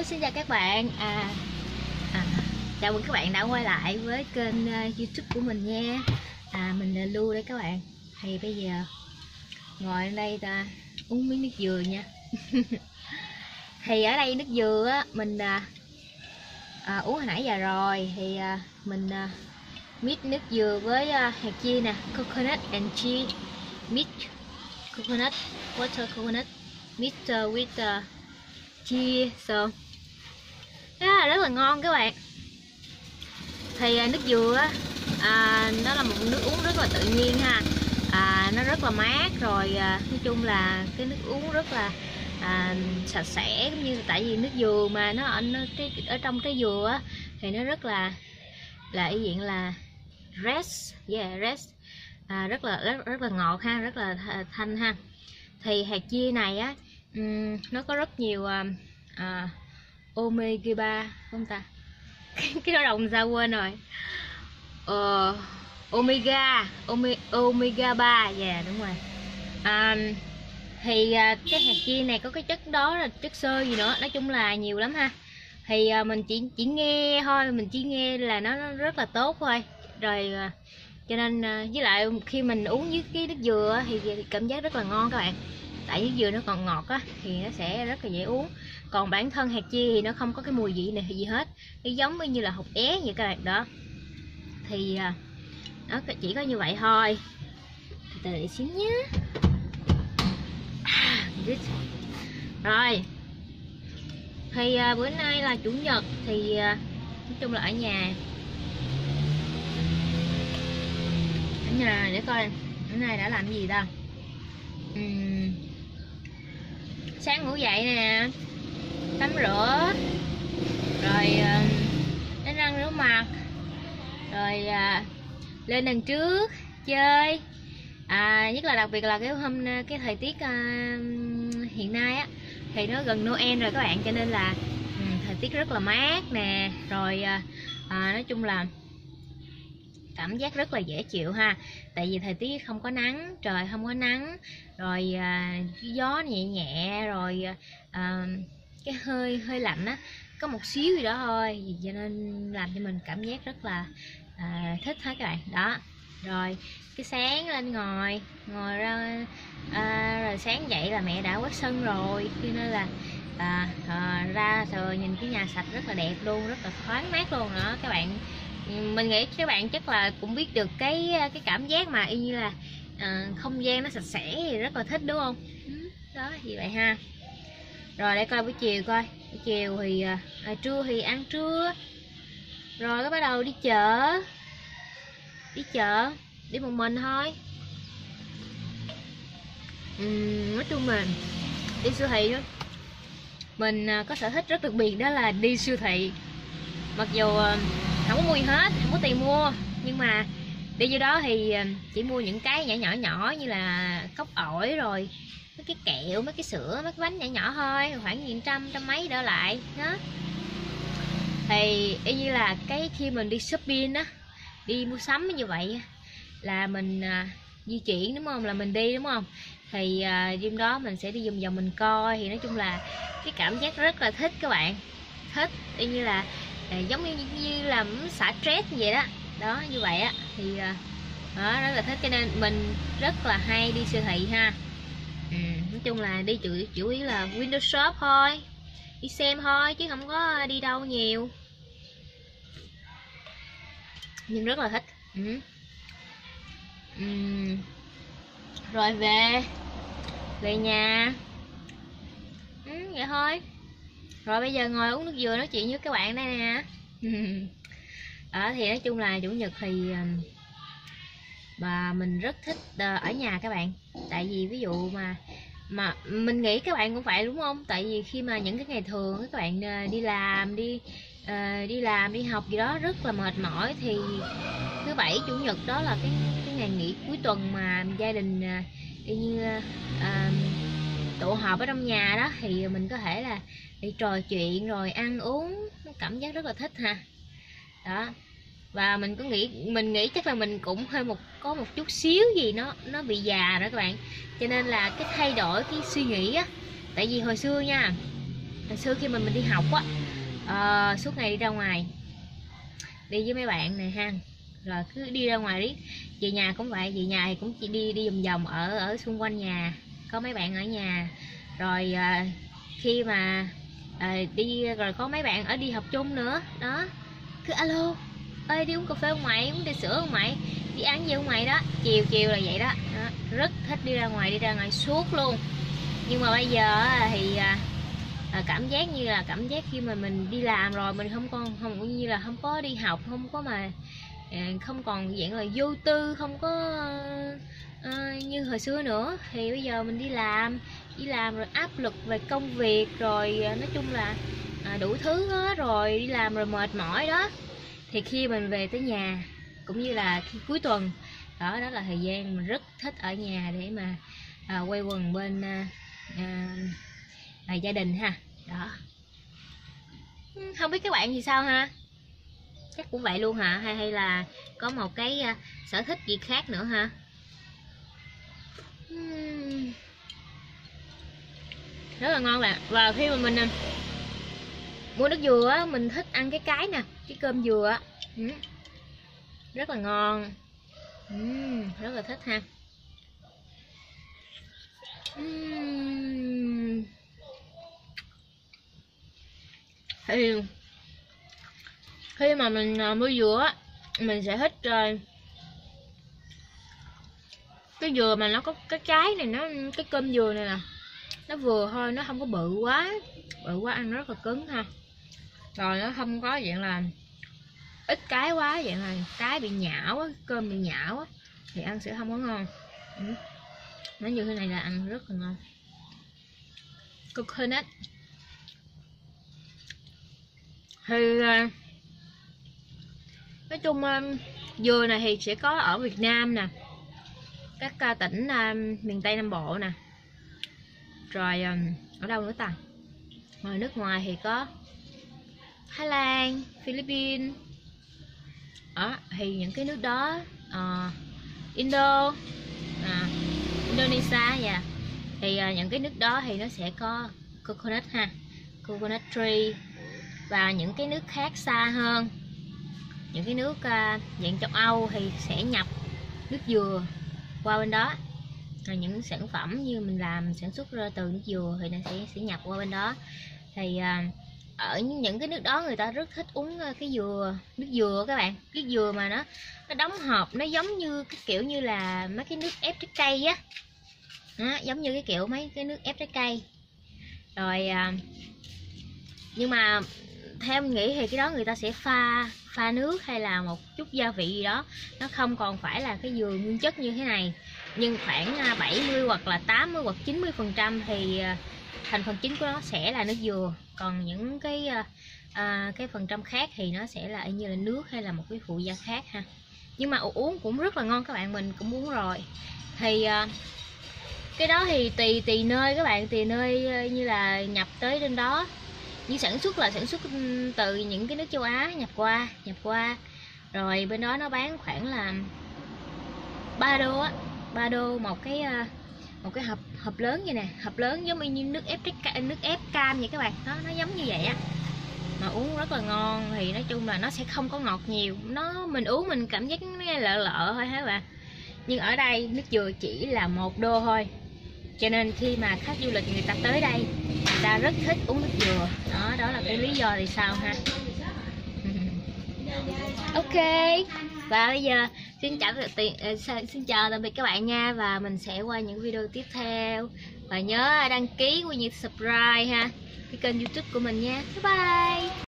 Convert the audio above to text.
Hello, xin chào các bạn. Chào mừng các bạn đã quay lại với kênh YouTube của mình nha. Mình là Lưu đây các bạn. Thì bây giờ ngồi ở đây ta uống miếng nước dừa nha. Thì ở đây nước dừa á, mình uống hồi nãy giờ rồi. Thì mình mix nước dừa với hạt chia nè, coconut and chia, mix coconut, water coconut, mix with chia, so rất là ngon các bạn. Thì nước dừa á, nó là một nước uống rất là tự nhiên ha. Nó rất là mát rồi, nói chung là cái nước uống rất là sạch sẽ, cũng như tại vì nước dừa mà nó ở trong trái dừa á, thì nó rất là ý diện là rest, rất là ngọt ha, rất là thanh ha. Thì hạt chia này á, nó có rất nhiều omega 3 không ta? Cái đó đồng sao quên rồi. Omega 3, đúng rồi. Thì cái hạt chia này có cái chất đó là chất xơ gì nữa, nói chung là nhiều lắm ha. Thì mình chỉ nghe thôi, mình chỉ nghe là nó rất là tốt thôi rồi, cho nên với lại khi mình uống với cái nước dừa thì cảm giác rất là ngon các bạn. Tại nước dừa nó còn ngọt á thì nó sẽ rất là dễ uống. Còn bản thân hạt chia thì nó không có cái mùi vị này gì hết, nó giống như là hột é vậy các bạn đó. Thì nó chỉ có như vậy thôi. Từ để xíu nhé. Rồi thì bữa nay là chủ nhật thì nói chung là ở nhà để coi bữa nay đã làm gì ta. Sáng ngủ dậy nè, tắm rửa rồi đánh răng rửa mặt rồi lên đằng trước chơi. Nhất là đặc biệt là cái thời tiết hiện nay á thì nó gần Noel rồi các bạn, cho nên là thời tiết rất là mát nè, rồi nói chung là cảm giác rất là dễ chịu ha. Tại vì thời tiết không có nắng, trời không có nắng, rồi gió nhẹ nhẹ, rồi cái hơi lạnh á, có một xíu gì đó thôi, cho nên làm cho mình cảm giác rất là thích hết các bạn đó. Rồi cái sáng lên ngồi ra, rồi sáng dậy là mẹ đã quét sân rồi, cho nên là ra rồi nhìn cái nhà sạch rất là đẹp luôn, rất là thoáng mát luôn đó các bạn. Mình nghĩ các bạn chắc là cũng biết được cái cảm giác mà y như là không gian nó sạch sẽ thì rất là thích đúng không? Đó thì vậy ha. Rồi để coi buổi chiều coi. Buổi chiều thì trưa thì ăn trưa. Rồi cái bắt đầu đi chợ. Đi một mình thôi. Nói chung mình đi siêu thị đó. Mình có sở thích rất đặc biệt, đó là đi siêu thị. Mặc dù không có mua gì hết, không có tiền mua, nhưng mà đi vô đó thì chỉ mua những cái nhỏ như là cốc ổi, rồi mấy cái kẹo, mấy cái sữa, mấy cái bánh nhỏ thôi, khoảng trăm mấy đỡ lại đó. Thì y như là cái khi mình đi shopping á, đi mua sắm như vậy là mình di chuyển đúng không, là mình đi đúng không, thì đêm đó mình sẽ đi vòng vòng mình coi. Thì nói chung là cái cảm giác rất là thích các bạn, thích y như là giống như là xả stress vậy đó. Đó như vậy á thì đó, rất là thích, cho nên mình rất là hay đi siêu thị ha. Nói chung là đi chủ yếu là window shop thôi, đi xem thôi chứ không có đi đâu nhiều, nhưng rất là thích. Rồi về nhà vậy thôi. Rồi bây giờ ngồi uống nước dừa nói chuyện với các bạn đây nè. Thì nói chung là chủ nhật thì mà mình rất thích ở nhà các bạn. Tại vì ví dụ mà mình nghĩ các bạn cũng vậy đúng không? Tại vì khi mà những cái ngày thường các bạn đi làm đi học gì đó rất là mệt mỏi, thì thứ bảy chủ nhật đó là cái ngày nghỉ cuối tuần mà gia đình như tụ họp ở trong nhà đó, thì mình có thể là đi trò chuyện rồi ăn uống, cảm giác rất là thích ha. Đó. Và mình nghĩ chắc là mình cũng có một chút xíu gì nó bị già đó các bạn. Cho nên là cái thay đổi cái suy nghĩ á, tại vì hồi xưa nha, hồi xưa khi mình đi học á, suốt ngày đi ra ngoài đi với mấy bạn này ha, rồi cứ đi ra ngoài đi, về nhà cũng vậy, về nhà thì cũng chỉ đi vòng vòng ở xung quanh nhà, có mấy bạn ở nhà, rồi khi mà đi rồi có mấy bạn ở đi học chung nữa đó, cứ alo ơi đi uống cà phê không mày, uống trà sữa không mày, đi ăn gì không mày đó, chiều chiều là vậy đó, rất thích đi ra ngoài suốt luôn. Nhưng mà bây giờ thì cảm giác như là cảm giác khi mà mình đi làm rồi, mình không như là không có đi học, không có mà không còn dạng là vô tư, không có như hồi xưa nữa. Thì bây giờ mình đi làm rồi áp lực về công việc, rồi nói chung là đủ thứ hết, rồi đi làm rồi mệt mỏi đó, thì khi mình về tới nhà cũng như là khi cuối tuần đó là thời gian mình rất thích ở nhà để mà quây quần bên gia đình ha. Đó, không biết các bạn thì sao ha, chắc cũng vậy luôn hả, hay là có một cái sở thích gì khác nữa ha? Rất là ngon bạn. Và khi mà mình mua nước dừa á, mình thích ăn cái nè, cái cơm dừa á, rất là ngon, rất là thích ha. Thì khi mà mình mua dừa á, mình sẽ thích cái dừa mà nó có cái trái này, nó cái cơm dừa này nè, nó vừa thôi, nó không có bự quá ăn rất là cứng ha, rồi nó không có dạng là ít cái quá, dạng là trái bị nhão á, cơm bị nhão á, thì ăn sẽ không có ngon. Nó như thế này là ăn rất là ngon. Coconut thì nói chung dừa này thì sẽ có ở Việt Nam nè, các tỉnh miền Tây Nam Bộ nè, rồi ở đâu nữa ta, ngoài nước ngoài thì có Thái Lan, Philippines thì những cái nước đó, Indonesia thì những cái nước đó thì nó sẽ có coconut ha, coconut tree. Và những cái nước khác xa hơn, những cái nước dạng châu Âu thì sẽ nhập nước dừa qua bên đó, rồi những sản phẩm như mình làm sản xuất ra từ nước dừa thì nó sẽ nhập qua bên đó. Thì ở những cái nước đó người ta rất thích uống cái nước dừa các bạn, nước dừa mà nó đóng hộp, nó giống như cái kiểu như là mấy cái nước ép trái cây á, giống như cái kiểu mấy cái nước ép trái cây. Rồi nhưng mà theo mình nghĩ thì cái đó người ta sẽ pha nước hay là một chút gia vị gì đó, nó không còn phải là cái dừa nguyên chất như thế này. Nhưng khoảng 70 hoặc là 80 hoặc 90% thì thành phần chính của nó sẽ là nước dừa, còn những cái phần trăm khác thì nó sẽ là như là nước hay là một cái phụ gia khác ha. Nhưng mà uống cũng rất là ngon các bạn, mình cũng uống rồi. Thì cái đó thì tùy nơi các bạn, tùy nơi như là nhập tới trên đó, như sản xuất từ những cái nước châu Á nhập qua, rồi bên đó nó bán khoảng là 3 đô á, 3 đô một cái hộp lớn vậy nè, hộp lớn giống như nước ép cam vậy các bạn, nó giống như vậy á, mà uống rất là ngon. Thì nói chung là nó sẽ không có ngọt nhiều, mình uống mình cảm giác nó lợ thôi các bạn. Nhưng ở đây nước dừa chỉ là 1 đô thôi, cho nên khi mà khách du lịch người ta tới đây, người ta rất thích uống nước dừa đó là cái lý do thì sao ha. Ok, và bây giờ xin chào tạm biệt các bạn nha, và mình sẽ qua những video tiếp theo, và nhớ đăng ký cũng như subscribe ha cái kênh YouTube của mình nha. Bye bye.